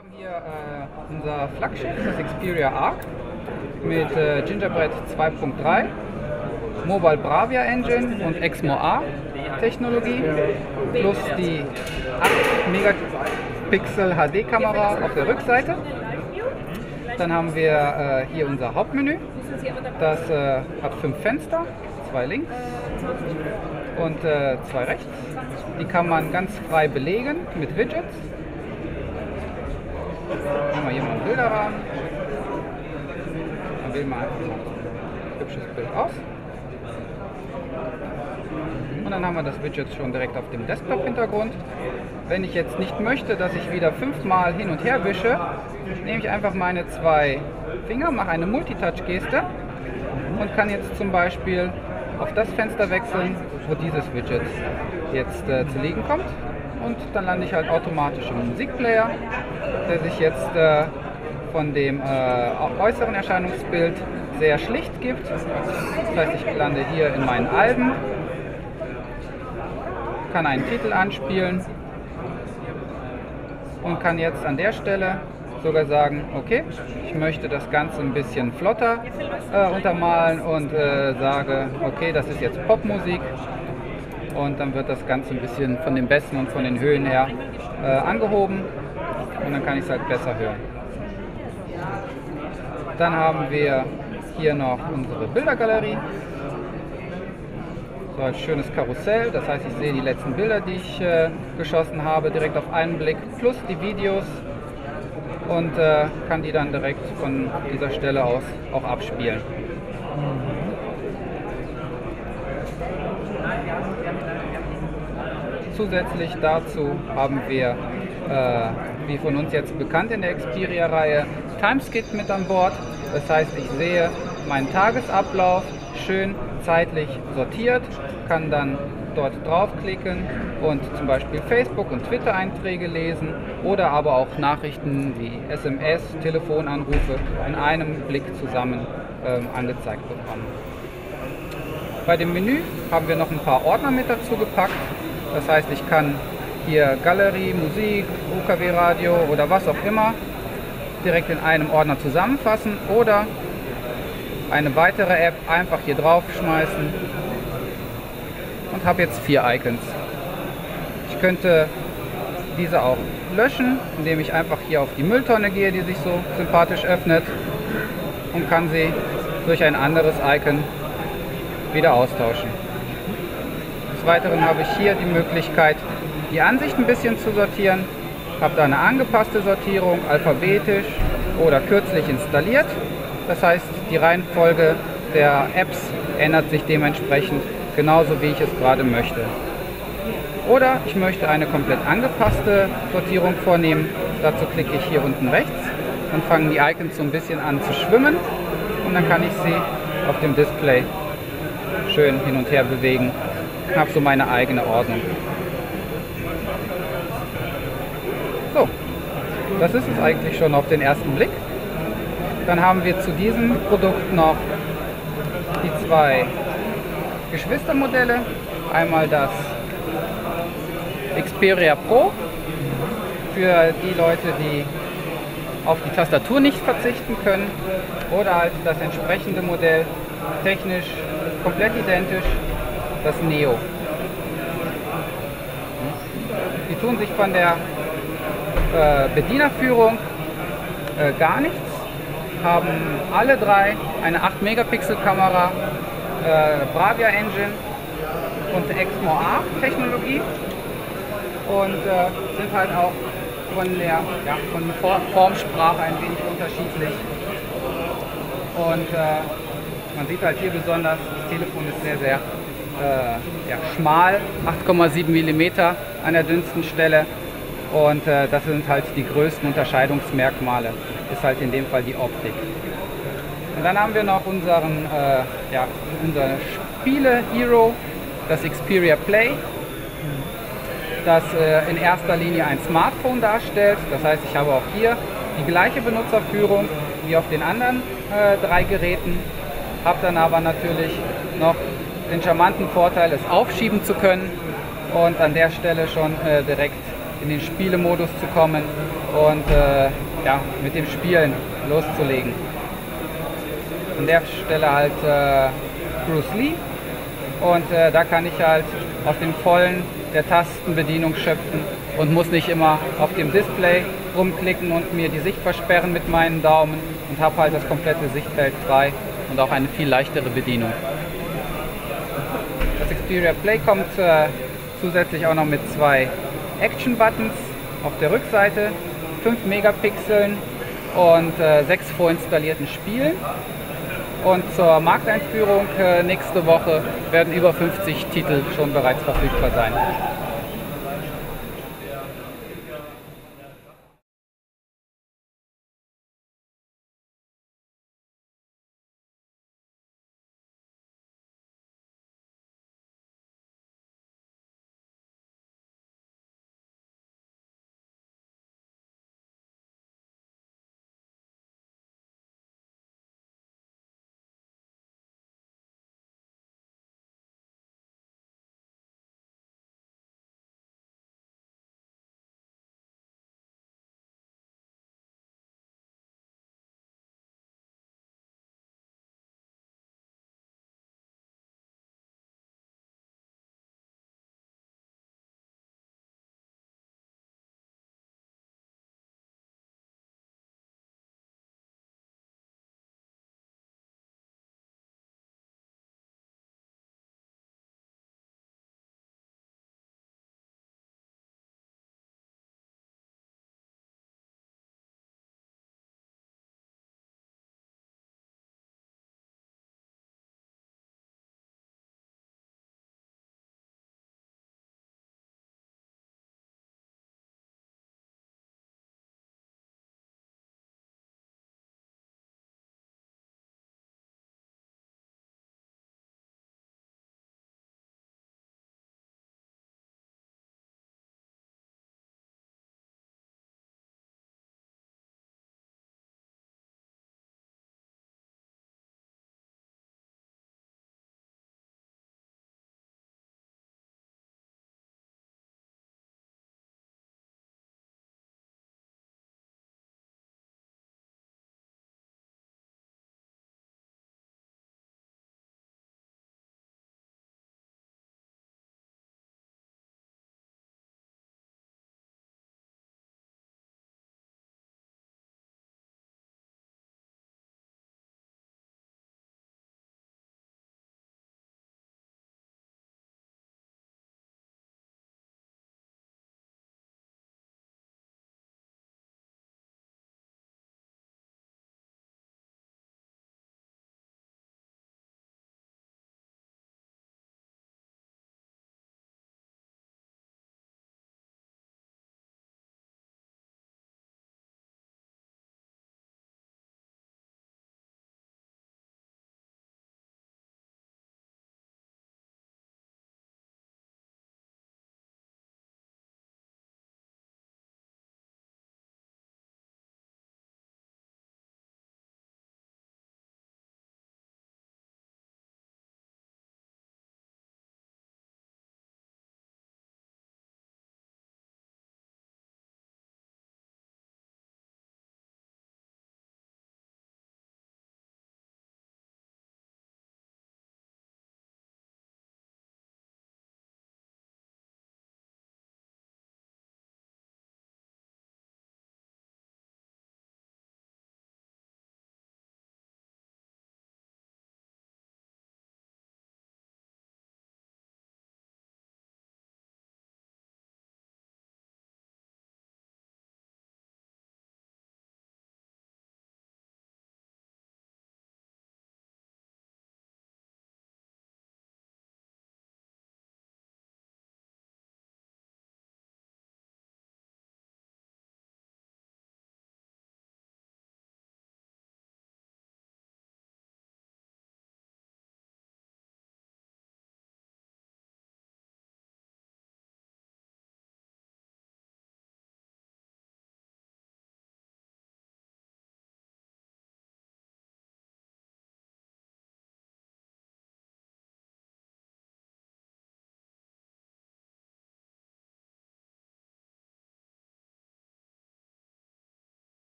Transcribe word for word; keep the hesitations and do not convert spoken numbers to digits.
haben hier äh, unser Flaggschiff, das Xperia Arc, mit äh, Gingerbread zwei Punkt drei, Mobile Bravia Engine und Exmo A Technologie, plus die acht Megapixel H D Kamera auf der Rückseite. Dann haben wir äh, hier unser Hauptmenü, das äh, hat fünf Fenster, zwei links und äh, zwei rechts. Die kann man ganz frei belegen mit Widgets. Nehmen wir hier mal einen Bilderrahmen. Dann wählen wir einfach mal ein hübsches Bild aus. Und dann haben wir das Widget schon direkt auf dem Desktop-Hintergrund. Wenn ich jetzt nicht möchte, dass ich wieder fünfmal hin und her wische, nehme ich einfach meine zwei Finger, mache eine Multitouch-Geste und kann jetzt zum Beispiel auf das Fenster wechseln, wo dieses Widget jetzt äh, zu liegen kommt. Und dann lande ich halt automatisch im Musikplayer, der sich jetzt äh, von dem äh, äußeren Erscheinungsbild sehr schlicht gibt. Das heißt, ich lande hier in meinen Alben, kann einen Titel anspielen und kann jetzt an der Stelle sogar sagen, okay, ich möchte das Ganze ein bisschen flotter äh, untermalen und äh, sage, okay, das ist jetzt Popmusik. Und dann wird das Ganze ein bisschen von den Bässen und von den Höhen her äh, angehoben und dann kann ich es halt besser hören. Dann haben wir hier noch unsere Bildergalerie. So ein schönes Karussell, das heißt, ich sehe die letzten Bilder, die ich äh, geschossen habe, direkt auf einen Blick, plus die Videos und äh, kann die dann direkt von dieser Stelle aus auch abspielen. Zusätzlich dazu haben wir, äh, wie von uns jetzt bekannt in der Xperia-Reihe, Timeskit mit an Bord. Das heißt, ich sehe meinen Tagesablauf schön zeitlich sortiert, kann dann dort draufklicken und zum Beispiel Facebook- und Twitter-Einträge lesen oder aber auch Nachrichten wie S M S, Telefonanrufe in einem Blick zusammen ähm, angezeigt bekommen. Bei dem Menü haben wir noch ein paar Ordner mit dazu gepackt. Das heißt, ich kann hier Galerie, Musik, U K W-Radio oder was auch immer direkt in einem Ordner zusammenfassen oder eine weitere App einfach hier drauf schmeißen und habe jetzt vier Icons. Ich könnte diese auch löschen, indem ich einfach hier auf die Mülltonne gehe, die sich so sympathisch öffnet, und kann sie durch ein anderes Icon wieder austauschen. Des Weiteren habe ich hier die Möglichkeit, die Ansicht ein bisschen zu sortieren. Ich habe da eine angepasste Sortierung, alphabetisch oder kürzlich installiert. Das heißt, die Reihenfolge der Apps ändert sich dementsprechend genauso, wie ich es gerade möchte. Oder ich möchte eine komplett angepasste Sortierung vornehmen. Dazu klicke ich hier unten rechts und fangen die Icons so ein bisschen an zu schwimmen. Und dann kann ich sie auf dem Display schön hin und her bewegen. Ich habe so meine eigene Ordnung. So, das ist es eigentlich schon auf den ersten Blick. Dann haben wir zu diesem Produkt noch die zwei Geschwistermodelle. Einmal das Xperia Pro für die Leute, die auf die Tastatur nicht verzichten können, oder halt das entsprechende Modell, technisch komplett identisch, das Neo. Die tun sich von der äh, Bedienerführung äh, gar nichts, haben alle drei eine acht Megapixel Kamera, äh, Bravia Engine und Exmo A Technologie und äh, sind halt auch von der, ja, von der Formsprache ein wenig unterschiedlich. Und äh, man sieht halt hier besonders, das Telefon ist sehr, sehr äh, ja, schmal, acht Komma sieben Millimeter an der dünnsten Stelle. Und äh, das sind halt die größten Unterscheidungsmerkmale, ist halt in dem Fall die Optik. Und dann haben wir noch unseren, äh, ja, unser Spiele-Hero, das Xperia Play, das äh, in erster Linie ein Smartphone darstellt. Das heißt, ich habe auch hier die gleiche Benutzerführung wie auf den anderen äh, drei Geräten, habe dann aber natürlich noch den charmanten Vorteil, es aufschieben zu können und an der Stelle schon äh, direkt in den Spielemodus zu kommen und äh, ja, mit dem Spielen loszulegen. An der Stelle halt äh, Bruce Lee und äh, da kann ich halt aus dem Vollen der Tastenbedienung schöpfen und muss nicht immer auf dem Display rumklicken und mir die Sicht versperren mit meinen Daumen und habe halt das komplette Sichtfeld frei und auch eine viel leichtere Bedienung. Das Xperia Play kommt äh, zusätzlich auch noch mit zwei Action-Buttons auf der Rückseite, fünf Megapixeln und äh, sechs vorinstallierten Spielen. Und zur Markteinführung äh, nächste Woche werden über fünfzig Titel schon bereits verfügbar sein.